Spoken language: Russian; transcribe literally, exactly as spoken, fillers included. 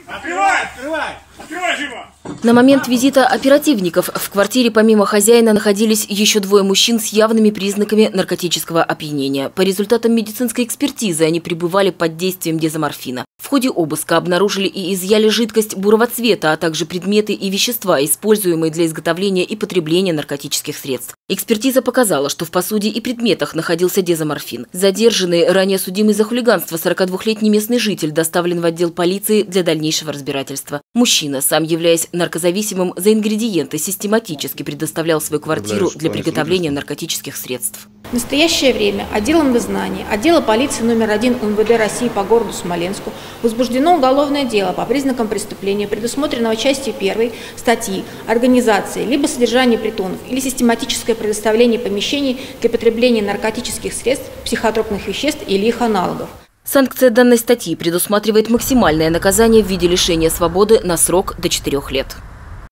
Открывай! Открывай! Открывай живо! На момент визита оперативников в квартире помимо хозяина находились еще двое мужчин с явными признаками наркотического опьянения. По результатам медицинской экспертизы они пребывали под действием дезоморфина. В ходе обыска обнаружили и изъяли жидкость бурого цвета, а также предметы и вещества, используемые для изготовления и потребления наркотических средств. Экспертиза показала, что в посуде и предметах находился дезоморфин. Задержанный, ранее судимый за хулиганство сорокадвухлетний местный житель, доставлен в отдел полиции для дальнейшего разбирательства. Мужчина, сам являясь наркозависимым, за ингредиенты систематически предоставлял свою квартиру для приготовления наркотических средств. В настоящее время отделом дознания отдела полиции номер один МВД России по городу Смоленску возбуждено уголовное дело по признакам преступления, предусмотренного частью первой статьи «Организация либо содержание притонов или систематическое предоставление помещений для потребления наркотических средств, психотропных веществ или их аналогов». Санкция данной статьи предусматривает максимальное наказание в виде лишения свободы на срок до четырёх лет.